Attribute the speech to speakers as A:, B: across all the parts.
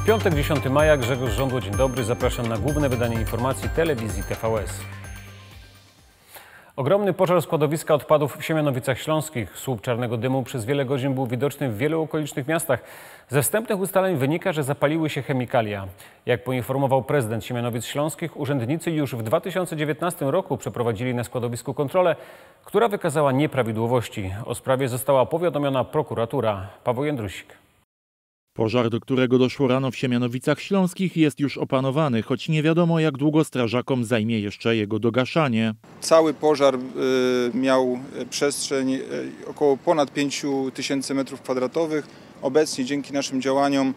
A: Piątek, 10 maja, Grzegorz Żądło, dzień dobry. Zapraszam na główne wydanie informacji telewizji TVS. Ogromny pożar składowiska odpadów w Siemianowicach Śląskich. Słup czarnego dymu przez wiele godzin był widoczny w wielu okolicznych miastach. Ze wstępnych ustaleń wynika, że zapaliły się chemikalia. Jak poinformował prezydent Siemianowic Śląskich, urzędnicy już w 2019 roku przeprowadzili na składowisku kontrolę, która wykazała nieprawidłowości. O sprawie została powiadomiona prokuratura. Paweł Jędrusik.
B: Pożar, do którego doszło rano w Siemianowicach Śląskich, jest już opanowany, choć nie wiadomo, jak długo strażakom zajmie jeszcze jego dogaszanie.
C: Cały pożar miał przestrzeń około ponad 5000 m2. Obecnie dzięki naszym działaniom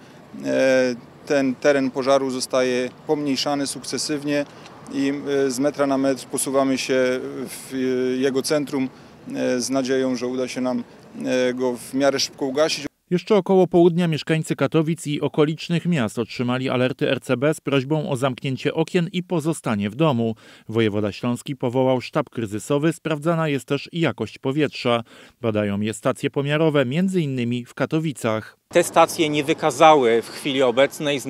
C: ten teren pożaru zostaje pomniejszany sukcesywnie i z metra na metr posuwamy się w jego centrum z nadzieją, że uda się nam go w miarę szybko ugasić.
B: Jeszcze około południa mieszkańcy Katowic i okolicznych miast otrzymali alerty RCB z prośbą o zamknięcie okien i pozostanie w domu. Wojewoda śląski powołał sztab kryzysowy, sprawdzana jest też jakość powietrza. Badają je stacje pomiarowe, m.in. w Katowicach.
D: Te stacje nie wykazały w chwili obecnej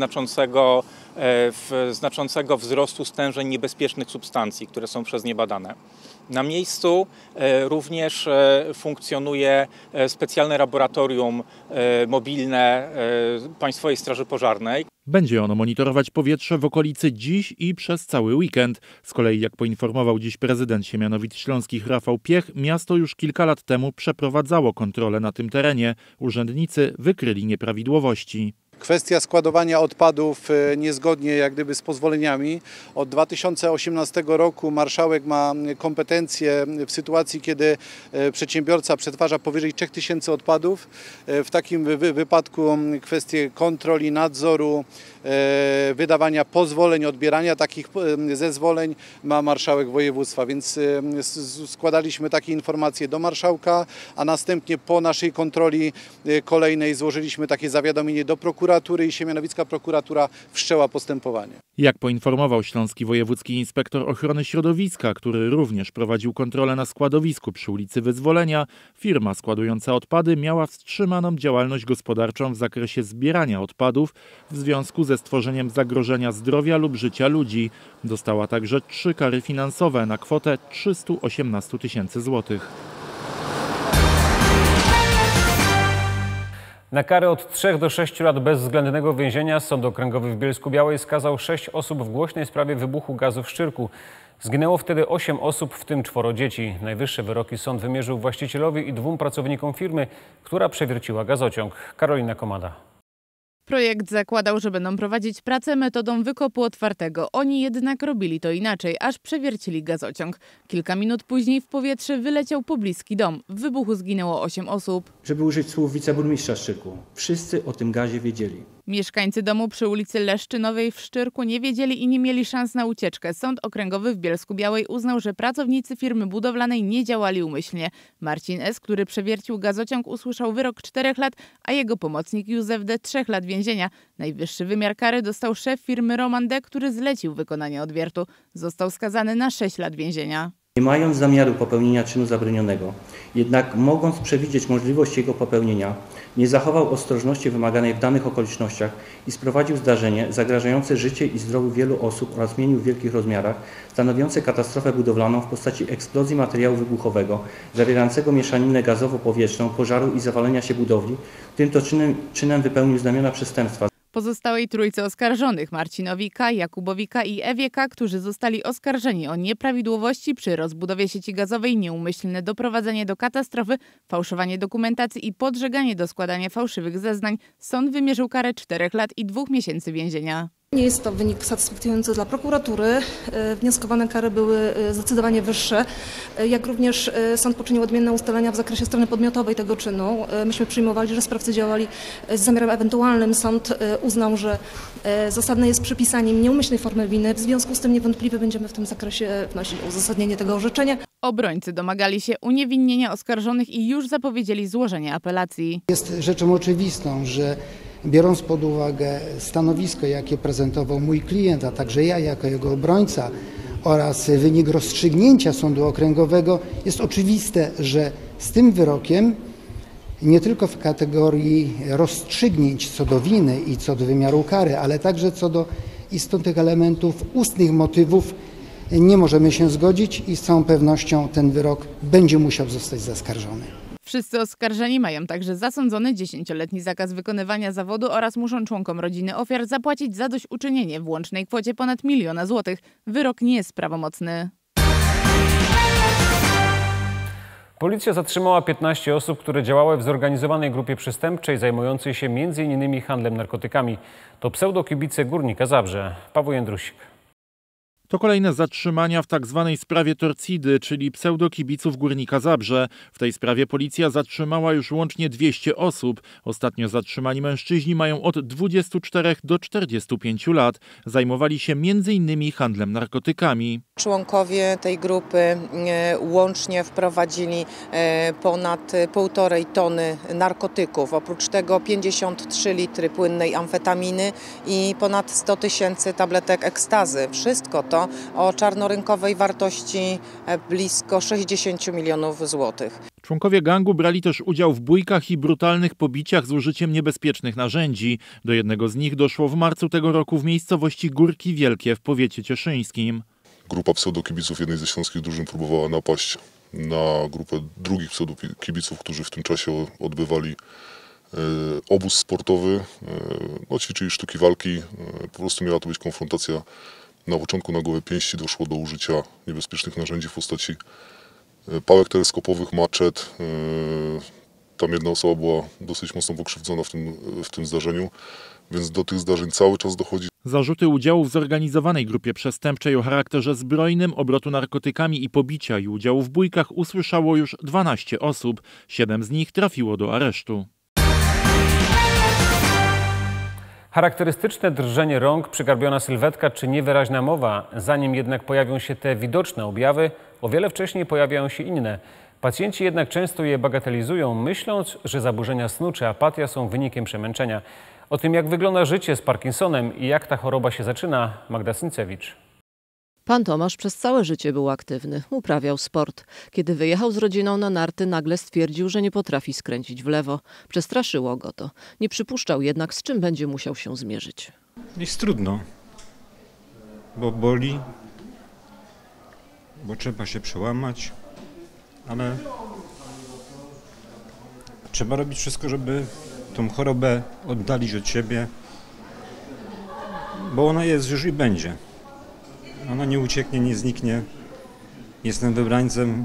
D: znaczącego wzrostu stężeń niebezpiecznych substancji, które są przez nie badane. Na miejscu również funkcjonuje specjalne laboratorium mobilne Państwowej Straży Pożarnej.
B: Będzie ono monitorować powietrze w okolicy dziś i przez cały weekend. Z kolei, jak poinformował dziś prezydent Siemianowic Śląskich Rafał Piech, miasto już kilka lat temu przeprowadzało kontrolę na tym terenie. Urzędnicy wykryli nieprawidłowości.
E: Kwestia składowania odpadów niezgodnie jak gdyby z pozwoleniami. Od 2018 roku marszałek ma kompetencje w sytuacji, kiedy przedsiębiorca przetwarza powyżej 3000 odpadów. W takim wypadku kwestie kontroli, nadzoru, wydawania pozwoleń, odbierania takich zezwoleń ma marszałek województwa, więc składaliśmy takie informacje do marszałka, a następnie po naszej kontroli kolejnej złożyliśmy takie zawiadomienie do prokuratury i siemianowicka prokuratura wszczęła postępowanie.
B: Jak poinformował śląski wojewódzki inspektor ochrony środowiska, który również prowadził kontrolę na składowisku przy ulicy Wyzwolenia, firma składująca odpady miała wstrzymaną działalność gospodarczą w zakresie zbierania odpadów w związku ze stworzeniem zagrożenia zdrowia lub życia ludzi. Dostała także 3 kary finansowe na kwotę 318 000 złotych.
A: Na karę od 3 do 6 lat bezwzględnego więzienia Sąd Okręgowy w Bielsku-Białej skazał 6 osób w głośnej sprawie wybuchu gazu w Szczyrku. Zginęło wtedy 8 osób, w tym 4 dzieci. Najwyższe wyroki sąd wymierzył właścicielowi i 2 pracownikom firmy, która przewierciła gazociąg. Karolina Komada.
F: Projekt zakładał, że będą prowadzić pracę metodą wykopu otwartego. Oni jednak robili to inaczej, aż przewiercili gazociąg. Kilka minut później w powietrze wyleciał pobliski dom. W wybuchu zginęło 8 osób.
G: Żeby użyć słów wiceburmistrza Szczyrku, wszyscy o tym gazie wiedzieli.
F: Mieszkańcy domu przy ulicy Leszczynowej w Szczyrku nie wiedzieli i nie mieli szans na ucieczkę. Sąd Okręgowy w Bielsku-Białej uznał, że pracownicy firmy budowlanej nie działali umyślnie. Marcin S., który przewiercił gazociąg, usłyszał wyrok 4 lat, a jego pomocnik Józef D. 3 lat więzienia. Najwyższy wymiar kary dostał szef firmy Roman D., który zlecił wykonanie odwiertu. Został skazany na 6 lat więzienia.
G: Nie mając zamiaru popełnienia czynu zabronionego, jednak mogąc przewidzieć możliwość jego popełnienia, nie zachował ostrożności wymaganej w danych okolicznościach i sprowadził zdarzenie zagrażające życie i zdrowiu wielu osób oraz mieniu w wielkich rozmiarach, stanowiące katastrofę budowlaną w postaci eksplozji materiału wybuchowego, zawierającego mieszaninę gazowo-powietrzną, pożaru i zawalenia się budowli. Tym to czynem wypełnił znamiona przestępstwa.
F: Pozostałej trójce oskarżonych, Marcinowi K., Jakubowi K. i Ewie K., którzy zostali oskarżeni o nieprawidłowości przy rozbudowie sieci gazowej, nieumyślne doprowadzenie do katastrofy, fałszowanie dokumentacji i podżeganie do składania fałszywych zeznań, sąd wymierzył karę 4 lat i 2 miesięcy więzienia.
H: Nie jest to wynik satysfakcjonujący dla prokuratury. Wnioskowane kary były zdecydowanie wyższe, jak również sąd poczynił odmienne ustalenia w zakresie strony podmiotowej tego czynu. Myśmy przyjmowali, że sprawcy działali z zamiarem ewentualnym. Sąd uznał, że zasadne jest przypisanie nieumyślnej formy winy. W związku z tym niewątpliwie będziemy w tym zakresie wnosić uzasadnienie tego orzeczenia.
F: Obrońcy domagali się uniewinnienia oskarżonych i już zapowiedzieli złożenie apelacji.
I: Jest rzeczą oczywistą, że biorąc pod uwagę stanowisko, jakie prezentował mój klient, a także ja jako jego obrońca oraz wynik rozstrzygnięcia Sądu Okręgowego, jest oczywiste, że z tym wyrokiem nie tylko w kategorii rozstrzygnięć co do winy i co do wymiaru kary, ale także co do istotnych elementów ustnych motywów nie możemy się zgodzić i z całą pewnością ten wyrok będzie musiał zostać zaskarżony.
F: Wszyscy oskarżeni mają także zasądzony 10-letni zakaz wykonywania zawodu oraz muszą członkom rodziny ofiar zapłacić zadośćuczynienie w łącznej kwocie ponad 1 000 000 złotych. Wyrok nie jest prawomocny.
A: Policja zatrzymała 15 osób, które działały w zorganizowanej grupie przestępczej zajmującej się m.in. handlem narkotykami. To pseudokibice Górnika Zabrze. Paweł Jędrusik.
B: To kolejne zatrzymania w tzw. sprawie Torcidy, czyli pseudokibiców Górnika Zabrze. W tej sprawie policja zatrzymała już łącznie 200 osób. Ostatnio zatrzymani mężczyźni mają od 24 do 45 lat. Zajmowali się m.in. handlem narkotykami.
J: Członkowie tej grupy łącznie wprowadzili ponad 1,5 tony narkotyków. Oprócz tego 53 litry płynnej amfetaminy i ponad 100 000 tabletek ekstazy. Wszystko to o czarnorynkowej wartości blisko 60 milionów złotych.
B: Członkowie gangu brali też udział w bójkach i brutalnych pobiciach z użyciem niebezpiecznych narzędzi. Do jednego z nich doszło w marcu tego roku w miejscowości Górki Wielkie w powiecie cieszyńskim.
K: Grupa pseudokibiców jednej ze śląskich drużyn próbowała napaść na grupę drugich pseudokibiców, którzy w tym czasie odbywali obóz sportowy, ćwiczyli sztuki walki. Po prostu miała to być konfrontacja. Na początku na gołe pięści doszło do użycia niebezpiecznych narzędzi w postaci pałek teleskopowych, maczet. Tam jedna osoba była dosyć mocno pokrzywdzona w tym zdarzeniu, więc do tych zdarzeń cały czas dochodzi.
B: Zarzuty udziału w zorganizowanej grupie przestępczej o charakterze zbrojnym, obrotu narkotykami i pobicia i udziału w bójkach usłyszało już 12 osób. 7 z nich trafiło do aresztu.
A: Charakterystyczne drżenie rąk, przygarbiona sylwetka czy niewyraźna mowa. Zanim jednak pojawią się te widoczne objawy, o wiele wcześniej pojawiają się inne. Pacjenci jednak często je bagatelizują, myśląc, że zaburzenia snu czy apatia są wynikiem przemęczenia. O tym, jak wygląda życie z Parkinsonem i jak ta choroba się zaczyna, Magda Syncewicz.
L: Pan Tomasz przez całe życie był aktywny, uprawiał sport. Kiedy wyjechał z rodziną na narty, nagle stwierdził, że nie potrafi skręcić w lewo. Przestraszyło go to. Nie przypuszczał jednak, z czym będzie musiał się zmierzyć.
M: Jest trudno, bo boli, bo trzeba się przełamać, ale trzeba robić wszystko, żeby tą chorobę oddalić od siebie, bo ona jest już i będzie. Ona nie ucieknie, nie zniknie. Jestem wybrańcem,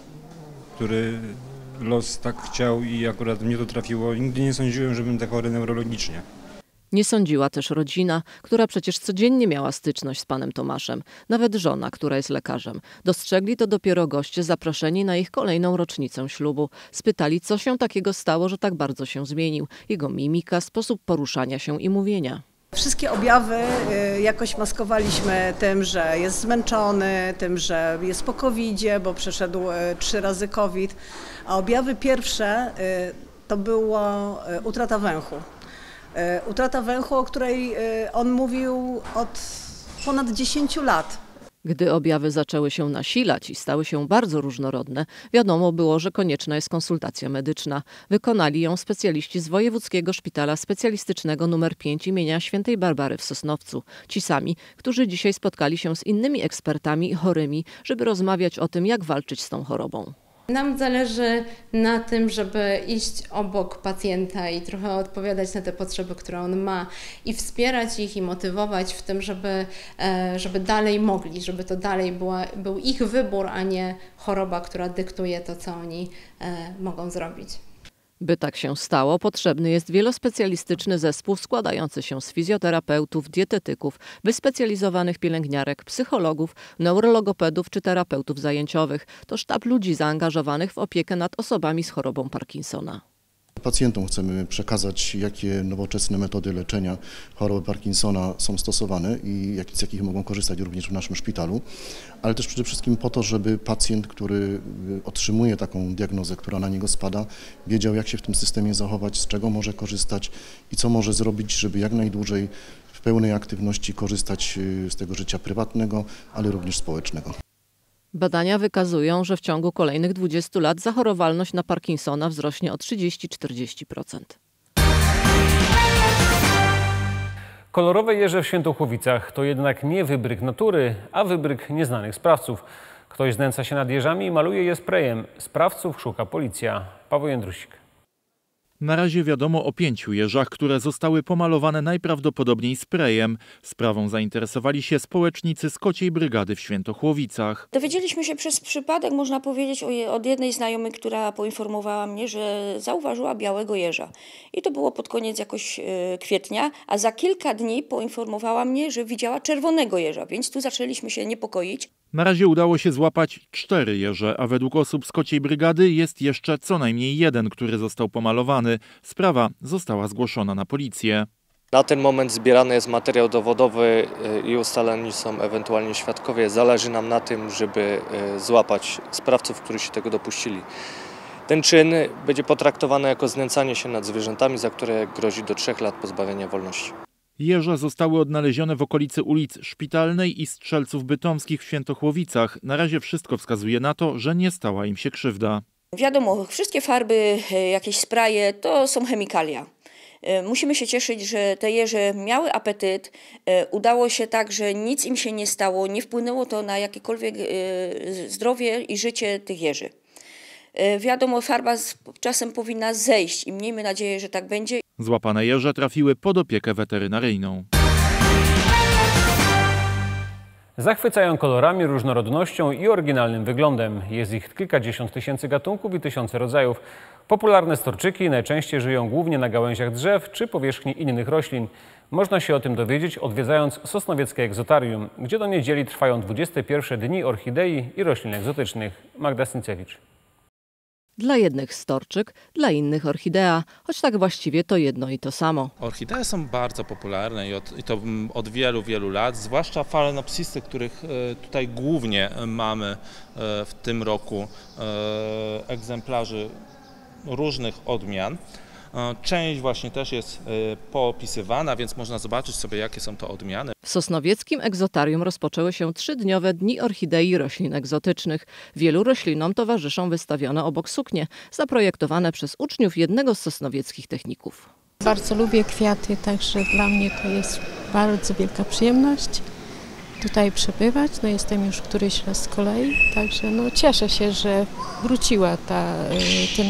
M: który los tak chciał i akurat mnie to trafiło. Nigdy nie sądziłem, że będę chory neurologicznie.
L: Nie sądziła też rodzina, która przecież codziennie miała styczność z panem Tomaszem. Nawet żona, która jest lekarzem. Dostrzegli to dopiero goście zaproszeni na ich kolejną rocznicę ślubu. Spytali, co się takiego stało, że tak bardzo się zmienił. Jego mimika, sposób poruszania się i mówienia.
N: Wszystkie objawy jakoś maskowaliśmy tym, że jest zmęczony, tym, że jest po COVID-zie, bo przeszedł 3 razy COVID. A objawy pierwsze to była utrata węchu. Utrata węchu, o której on mówił od ponad 10 lat.
L: Gdy objawy zaczęły się nasilać i stały się bardzo różnorodne, wiadomo było, że konieczna jest konsultacja medyczna. Wykonali ją specjaliści z Wojewódzkiego Szpitala Specjalistycznego nr 5 imienia Świętej Barbary w Sosnowcu. Ci sami, którzy dzisiaj spotkali się z innymi ekspertami chorymi, żeby rozmawiać o tym, jak walczyć z tą chorobą.
O: Nam zależy na tym, żeby iść obok pacjenta i trochę odpowiadać na te potrzeby, które on ma i wspierać ich i motywować w tym, żeby dalej mogli, żeby to dalej był ich wybór, a nie choroba, która dyktuje to, co oni mogą zrobić.
L: By tak się stało, potrzebny jest wielospecjalistyczny zespół składający się z fizjoterapeutów, dietetyków, wyspecjalizowanych pielęgniarek, psychologów, neurologopedów czy terapeutów zajęciowych. To sztab ludzi zaangażowanych w opiekę nad osobami z chorobą Parkinsona.
P: Pacjentom chcemy przekazać, jakie nowoczesne metody leczenia choroby Parkinsona są stosowane i z jakich mogą korzystać również w naszym szpitalu, ale też przede wszystkim po to, żeby pacjent, który otrzymuje taką diagnozę, która na niego spada, wiedział, jak się w tym systemie zachować, z czego może korzystać i co może zrobić, żeby jak najdłużej w pełnej aktywności korzystać z tego życia prywatnego, ale również społecznego.
L: Badania wykazują, że w ciągu kolejnych 20 lat zachorowalność na Parkinsona wzrośnie o 30–40%.
A: Kolorowe jeże w Świętochłowicach to jednak nie wybryk natury, a wybryk nieznanych sprawców. Ktoś znęca się nad jeżami i maluje je sprayem. Sprawców szuka policja. Paweł Jędrusik.
B: Na razie wiadomo o 5 jeżach, które zostały pomalowane najprawdopodobniej sprayem. Sprawą zainteresowali się społecznicy z Kociej Brygady w Świętochłowicach.
Q: Dowiedzieliśmy się przez przypadek, można powiedzieć, od jednej znajomej, która poinformowała mnie, że zauważyła białego jeża. I to było pod koniec jakoś kwietnia, a za kilka dni poinformowała mnie, że widziała czerwonego jeża, więc tu zaczęliśmy się niepokoić.
B: Na razie udało się złapać 4 jeże, a według osób z Kociej Brygady jest jeszcze co najmniej 1, który został pomalowany. Sprawa została zgłoszona na policję.
R: Na ten moment zbierany jest materiał dowodowy i ustaleni są ewentualnie świadkowie. Zależy nam na tym, żeby złapać sprawców, którzy się tego dopuścili. Ten czyn będzie potraktowany jako znęcanie się nad zwierzętami, za które grozi do 3 lat pozbawienia wolności.
B: Jeże zostały odnalezione w okolicy ulic Szpitalnej i Strzelców Bytomskich w Świętochłowicach. Na razie wszystko wskazuje na to, że nie stała im się krzywda.
Q: Wiadomo, wszystkie farby, jakieś spraye to są chemikalia. Musimy się cieszyć, że te jeże miały apetyt. Udało się tak, że nic im się nie stało, nie wpłynęło to na jakiekolwiek zdrowie i życie tych jeży. Wiadomo, farba czasem powinna zejść i miejmy nadzieję, że tak będzie.
B: Złapane jeże trafiły pod opiekę weterynaryjną.
A: Zachwycają kolorami, różnorodnością i oryginalnym wyglądem. Jest ich kilkadziesiąt tysięcy gatunków i tysiące rodzajów. Popularne storczyki najczęściej żyją głównie na gałęziach drzew czy powierzchni innych roślin. Można się o tym dowiedzieć, odwiedzając Sosnowieckie Egzotarium, gdzie do niedzieli trwają 21 dni orchidei i roślin egzotycznych. Magda Syncewicz.
L: Dla jednych storczyk, dla innych orchidea, choć tak właściwie to jedno i to samo.
S: Orchidee są bardzo popularne i to od wielu, wielu lat, zwłaszcza Phalaenopsisy, których tutaj głównie mamy w tym roku egzemplarzy różnych odmian. Część właśnie też jest poopisywana, więc można zobaczyć sobie, jakie są to odmiany.
L: W Sosnowieckim Egzotarium rozpoczęły się 3-dniowe dni orchidei i roślin egzotycznych. Wielu roślinom towarzyszą wystawione obok suknie, zaprojektowane przez uczniów jednego z sosnowieckich techników.
T: Bardzo lubię kwiaty, także dla mnie to jest bardzo wielka przyjemność tutaj przebywać. Jestem już któryś raz z kolei, także cieszę się, że wróciła ten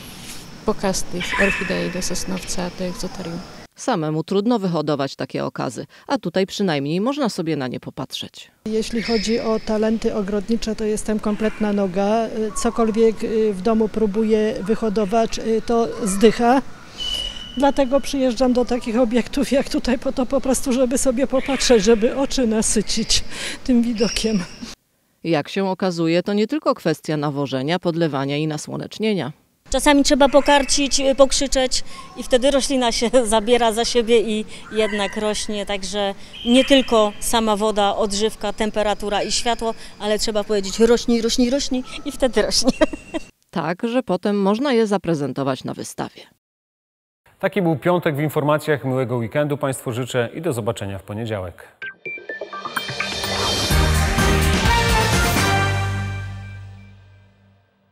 T: pokaz tych orchidei do Sosnowca, do Egzotarium.
L: Samemu trudno wyhodować takie okazy, a tutaj przynajmniej można sobie na nie popatrzeć.
U: Jeśli chodzi o talenty ogrodnicze, to jestem kompletna noga. Cokolwiek w domu próbuję wyhodować, to zdycha. Dlatego przyjeżdżam do takich obiektów jak tutaj po to po prostu, żeby sobie popatrzeć, żeby oczy nasycić tym widokiem.
L: Jak się okazuje, to nie tylko kwestia nawożenia, podlewania i nasłonecznienia.
V: Czasami trzeba pokarcić, pokrzyczeć i wtedy roślina się zabiera za siebie i jednak rośnie. Także nie tylko sama woda, odżywka, temperatura i światło, ale trzeba powiedzieć rośnij, rośnij, rośnij i wtedy rośnie.
L: Tak, że potem można je zaprezentować na wystawie.
A: Taki był piątek w informacjach. Miłego weekendu Państwu życzę i do zobaczenia w poniedziałek.